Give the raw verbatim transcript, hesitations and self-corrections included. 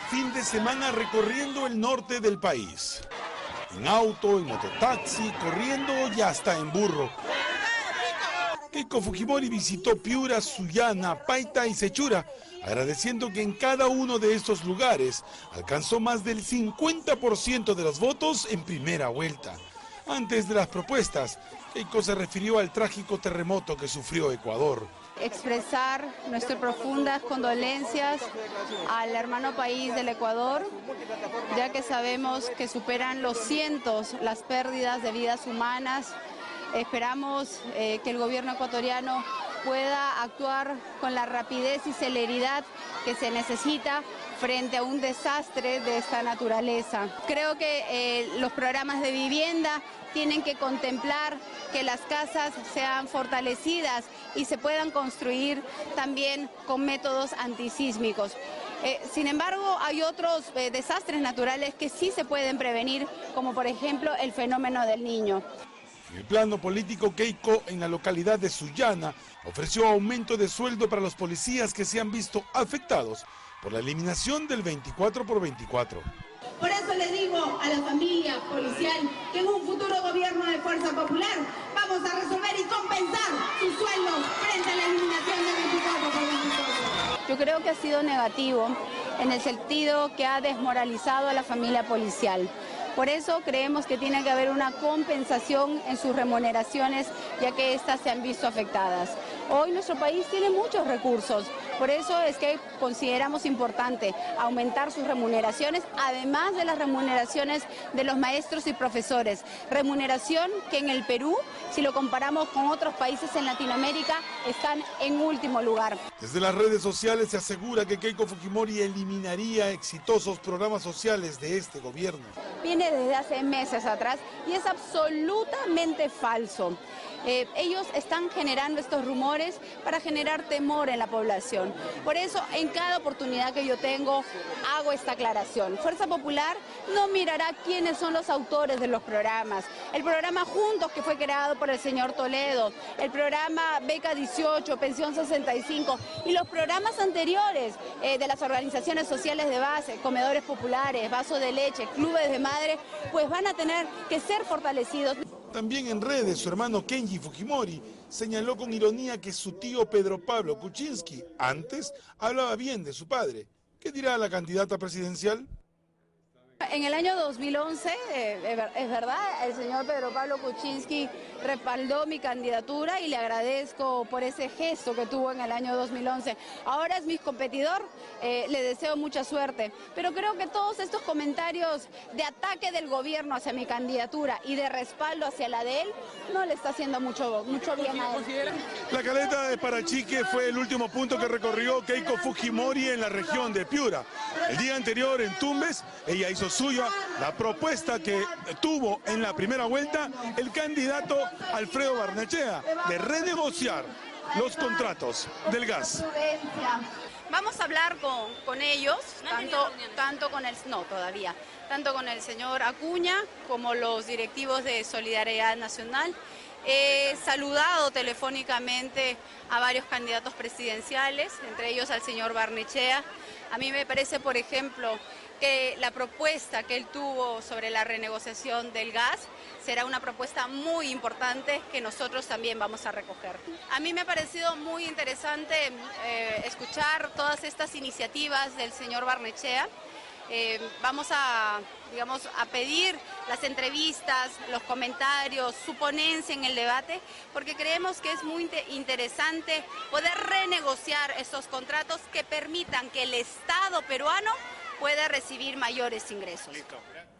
fin de semana recorriendo el norte del país. En auto, en mototaxi, corriendo y hasta en burro. Keiko Fujimori visitó Piura, Sullana, Paita y Sechura, agradeciendo que en cada uno de estos lugares alcanzó más del cincuenta por ciento de los votos en primera vuelta. Antes de las propuestas, Keiko se refirió al trágico terremoto que sufrió Ecuador. Expresar nuestras profundas condolencias al hermano país del Ecuador, ya que sabemos que superan los cientos las pérdidas de vidas humanas. Esperamos eh, que el gobierno ecuatoriano pueda actuar con la rapidez y celeridad que se necesita frente a un desastre de esta naturaleza. Creo que eh, los programas de vivienda tienen que contemplar que las casas sean fortalecidas y se puedan construir también con métodos antisísmicos. Eh, sin embargo, hay otros eh, desastres naturales que sí se pueden prevenir, como por ejemplo el fenómeno del Niño. En el plano político, Keiko, en la localidad de Sullana, ofreció aumento de sueldo para los policías que se han visto afectados por la eliminación del veinticuatro por veinticuatro. Por eso le digo a la familia policial que en un futuro gobierno de Fuerza Popular vamos a resolver y compensar sus sueldos frente a la eliminación del veinticuatro por veinticuatro. Yo creo que ha sido negativo en el sentido que ha desmoralizado a la familia policial. Por eso creemos que tiene que haber una compensación en sus remuneraciones, ya que éstas se han visto afectadas. Hoy nuestro país tiene muchos recursos, por eso es que consideramos importante aumentar sus remuneraciones, además de las remuneraciones de los maestros y profesores. Remuneración que en el Perú, si lo comparamos con otros países en Latinoamérica, están en último lugar. Desde las redes sociales se asegura que Keiko Fujimori eliminaría exitosos programas sociales de este gobierno. Viene desde hace meses atrás y es absolutamente falso. Eh, ellos están generando estos rumores para generar temor en la población. Por eso, en cada oportunidad que yo tengo, hago esta aclaración. Fuerza Popular no mirará quiénes son los autores de los programas. El programa Juntos, que fue creado por el señor Toledo, el programa Beca dieciocho, Pensión sesenta y cinco y los programas anteriores eh, de las organizaciones sociales de base, comedores populares, vaso de leche, clubes de madres, pues van a tener que ser fortalecidos. También en redes, su hermano Kenji Fujimori señaló con ironía que su tío Pedro Pablo Kuczynski antes hablaba bien de su padre. ¿Qué dirá la candidata presidencial? En el año dos mil once, eh, es verdad, el señor Pedro Pablo Kuczynski respaldó mi candidatura y le agradezco por ese gesto que tuvo en el año dos mil once. Ahora es mi competidor, eh, le deseo mucha suerte, pero creo que todos estos comentarios de ataque del gobierno hacia mi candidatura y de respaldo hacia la de él, no le está haciendo mucho, mucho bien a él. La caleta de Parachique fue el último punto que recorrió Keiko Fujimori en la región de Piura. El día anterior en Tumbes, ella hizo suya la propuesta que tuvo en la primera vuelta el candidato Alfredo Barnechea de renegociar los contratos del gas. Vamos a hablar con, con ellos, tanto, tanto con el, no todavía, tanto con el señor Acuña como los directivos de Solidaridad Nacional. He saludado telefónicamente a varios candidatos presidenciales, entre ellos al señor Barnechea. A mí me parece, por ejemplo, que la propuesta que él tuvo sobre la renegociación del gas será una propuesta muy importante que nosotros también vamos a recoger. A mí me ha parecido muy interesante eh, escuchar todas estas iniciativas del señor Barnechea. Eh, vamos a, digamos, a pedir las entrevistas, los comentarios, su ponencia en el debate, porque creemos que es muy interesante poder renegociar estos contratos que permitan que el Estado peruano pueda recibir mayores ingresos.